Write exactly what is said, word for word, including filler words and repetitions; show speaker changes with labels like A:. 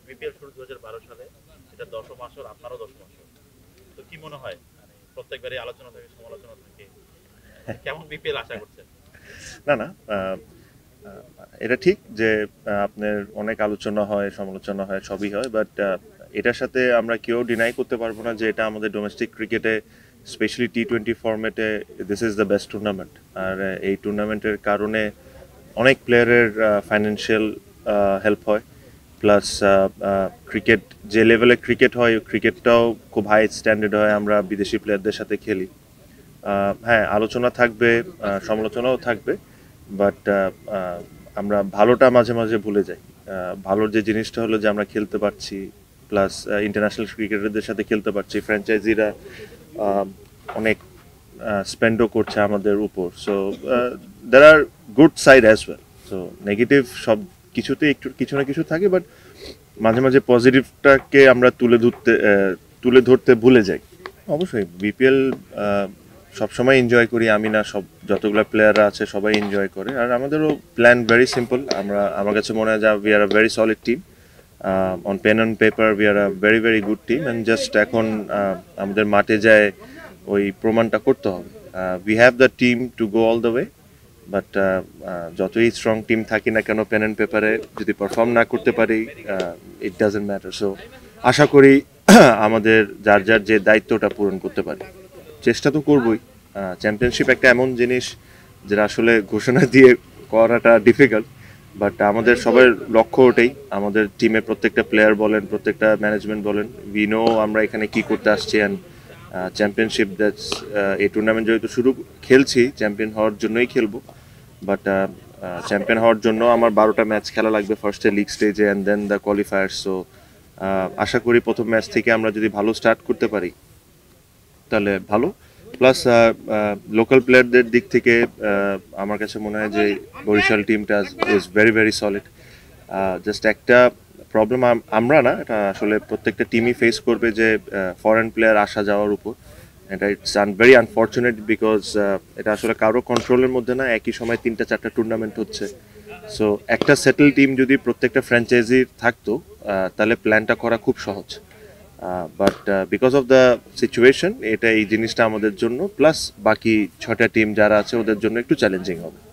A: BPL শুরু দুই হাজার বারো সালে, এটা দশম আসর, আপনারও দশম আসর। তো কি মনে হয়, মানে প্রত্যেকবারই আলোচনা থাকে, সমালোচনা থাকে, কেমন বিপিএল আশা করছেন?
B: না না আহ, আহ, এটা ঠিক যে আহ, আপনার অনেক আলোচনা হয়, সমালোচনা হয়, সবই হয়, বাট এটার সাথে আমরা কেউ ডিনাই করতে পারবো না যে এটা আমাদের ডোমেস্টিক ক্রিকেটে, স্পেশালি টি টোয়েন্টি ফরম্যাটে, this is the best tournament. আর আহ, এই টুর্নামেন্টের কারণে অনেক প্লেয়ারের ফাইন্যান্সিয়াল হেল্প হয়, প্লাস ক্রিকেট যে লেভেলে ক্রিকেট হয়, ক্রিকেটটাও খুব হাই স্ট্যান্ডার্ড হয়। আমরা বিদেশি প্লেয়ারদের সাথে খেলি। আহ, হ্যাঁ, আলোচনা থাকবে, আহ, সমালোচনাও থাকবে, বাট আমরা ভালোটা মাঝে মাঝে ভুলে যাই। আহ, ভালোর যে জিনিসটা হলো যে আমরা খেলতে পারছি, প্লাস ইন্টারন্যাশনাল ক্রিকেটারদের সাথে খেলতে পারছি, ফ্র্যাঞ্চাইজিরা অনেক স্পেন্ডও করছে আমাদের উপর। So there are good side as well. So negative সব কিছুতেই একটু কিছু না কিছু থাকে, বাট মাঝে মাঝে পজিটিভটাকে আমরা তুলে ধরতে আহ, তুলে ধরতে ভুলে যাই। অবশ্যই বিপিএল সবসময় এনজয় করি আমি না, সব যতগুলো প্লেয়াররা আছে সবাই এনজয় করে। আর আমাদেরও প্ল্যান ভেরি সিম্পল। আমরা, আমার কাছে মনে হয় যে we are a very solid team. On pen on paper we are a very very good team, and just এখন আহ, আমাদের মাঠে যায় ওই প্রমাণটা করতে হবে। We have the team to go all the way, but যতই স্ট্রং টিম থাকি না কেন, পেন অ্যান্ড পেপারে যদি পারফর্ম না করতে পারি, ইট ডাজেন্ট ম্যাটার। সো আশা করি আমাদের যার যার যে দায়িত্বটা পূরণ করতে পারি। চেষ্টা তো করবই। চ্যাম্পিয়নশিপ একটা এমন জিনিস যেটা আসলে ঘোষণা দিয়ে করাটা ডিফিকাল্ট, বাট আমাদের সবার লক্ষ্য ওটাই। আমাদের টিমে প্রত্যেকটা প্লেয়ার বলেন, প্রত্যেকটা ম্যানেজমেন্ট বলেন, উই নো আমরা এখানে কি করতে আসছি। অ্যান্ড চ্যাম্পিয়নশিপ, দ্যাটস এই টুর্নামেন্ট যেহেতু শুরু খেলছি, চ্যাম্পিয়ন হওয়ার জন্যই খেলবো। বাট চ্যাম্পিয়ন হওয়ার জন্য আমার বারোটা ম্যাচ খেলা লাগবে, ফার্স্টে লিগ স্টেজে and then the qualifier. So আশা করি প্রথম ম্যাচ থেকে আমরা যদি ভালো স্টার্ট করতে পারি তাহলে ভালো। প্লাস লোকাল প্লেয়ারদের দিক থেকে আহ, আমার কাছে মনে হয় যে বরিশাল টিমটা is very very solid. Just একটা প্রবলেম আমরা না, এটা আসলে প্রত্যেকটা টিমই ফেস করবে, যে ফরেন প্লেয়ার আসা যাওয়ার উপর। এটা it's an very unfortunate, because এটা আসলে কারো কন্ট্রোলের মধ্যে না। একই সময় তিনটা চারটা টুর্নামেন্ট হচ্ছে। সো একটা সেটেল টিম যদি প্রত্যেকটা ফ্র্যাঞ্চাইজির থাকতো, আহ, তাহলে প্ল্যানটা করা খুব সহজ। But because of the situation, এটা এই জিনিসটা আমাদের জন্য প্লাস বাকি ছটা টিম যারা আছে ওদের জন্য একটু চ্যালেঞ্জিং হবে।